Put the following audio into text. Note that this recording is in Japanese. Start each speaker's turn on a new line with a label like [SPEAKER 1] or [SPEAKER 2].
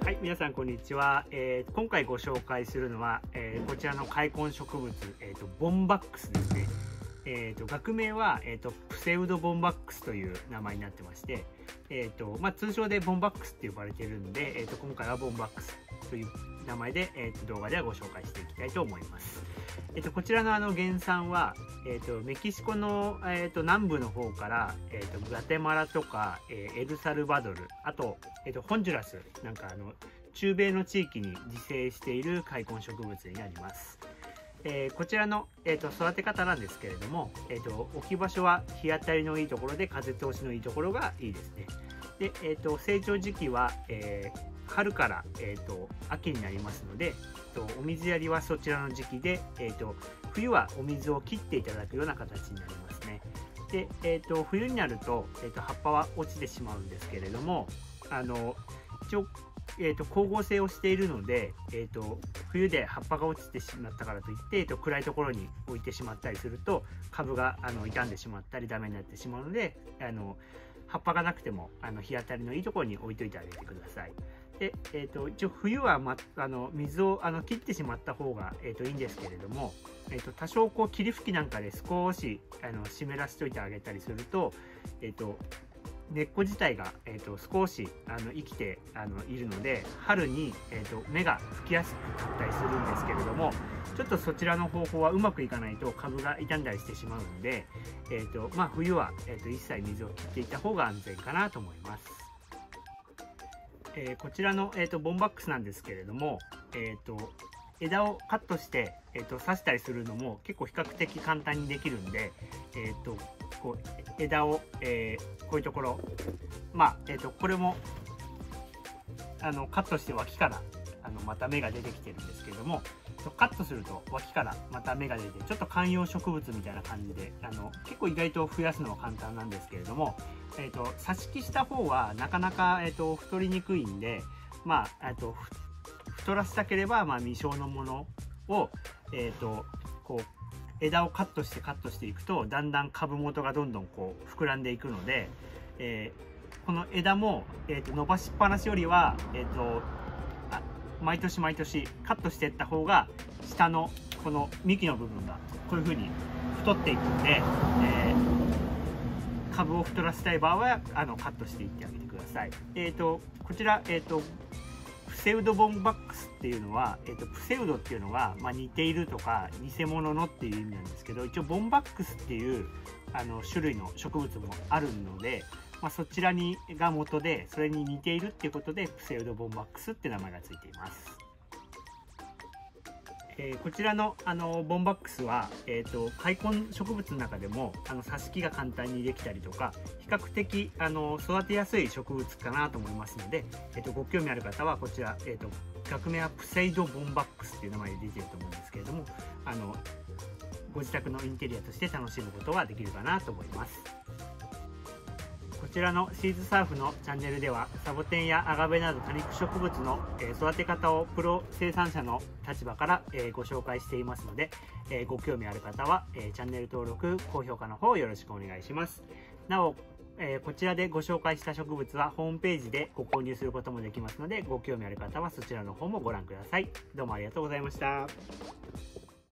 [SPEAKER 1] はい、皆さんこんにちは。今回ご紹介するのは、こちらの塊根植物、ボンバックスですね。学名は、プセウドボンバックスという名前になってまして、通称でボンバックスって呼ばれているので、今回はボンバックスという名前で、動画ではご紹介していきたいと思います。こちらの原産は、メキシコの、南部の方から、グアテマラとか、エルサルバドル、あと、ホンジュラスなんか中米の地域に自生している塊根植物になります。こちらの、育て方なんですけれども、置き場所は日当たりのいいところで風通しのいいところがいいですね。で、成長時期は、春から、秋になりますので、お水やりはそちらの時期で、冬はお水を切っていただくような形になりますね。で、冬になると、葉っぱは落ちてしまうんですけれども、一応光合成をしているので、冬で葉っぱが落ちてしまったからといって、暗いところに置いてしまったりすると株が傷んでしまったりダメになってしまうので、葉っぱがなくても日当たりのいいところに置いといてあげてください。で、一応冬は、水を切ってしまった方が、いいんですけれども、多少霧吹きなんかで少し湿らせておいてあげたりすると、根っこ自体が、少し生きているので春に、芽が吹きやすかったりするんですけれども、ちょっとそちらの方法はうまくいかないと株が傷んだりしてしまうので、冬は、一切水を切っていた方が安全かなと思います。こちらの、ボンバックスなんですけれども、枝をカットして、刺したりするのも結構比較的簡単にできるんで、枝を、こういうところ、これもカットして脇からまた芽が出てきてるんですけれども、カットすると脇からまた芽が出て、ちょっと観葉植物みたいな感じで結構意外と増やすのは簡単なんですけれども、挿し木した方はなかなか、太りにくいんで、太らせたければ、未生のものを、枝をカットしていくとだんだん株元がどんどん膨らんでいくので、この枝も、伸ばしっぱなしよりは、毎年毎年カットしていった方が下のこの幹の部分がこういう風に太っていくんで、株を太らせたい場合はカットしていってあげてください。こちら、プセウドボンバックスっていうのは、プセウドっていうのが、似ているとか偽物のっていう意味なんですけど、一応ボンバックスっていう種類の植物もあるので、そちらが元でそれに似ているっていうことでプセウドボンバックスって名前がついています。こちらのボンバックスは、塊根植物の中でも挿し木が簡単にできたりとか、比較的育てやすい植物かなと思いますので、ご興味ある方はこちら、学名はプセイドボンバックスっていう名前で出ていると思うんですけれども、ご自宅のインテリアとして楽しむことはできるかなと思います。こちらのシーズサーフのチャンネルではサボテンやアガベなど多肉植物の育て方をプロ生産者の立場からご紹介していますので、ご興味ある方はチャンネル登録、高評価の方よろしくお願いします。なお、こちらでご紹介した植物はホームページでご購入することもできますので、ご興味ある方はそちらの方もご覧ください。どうもありがとうございました。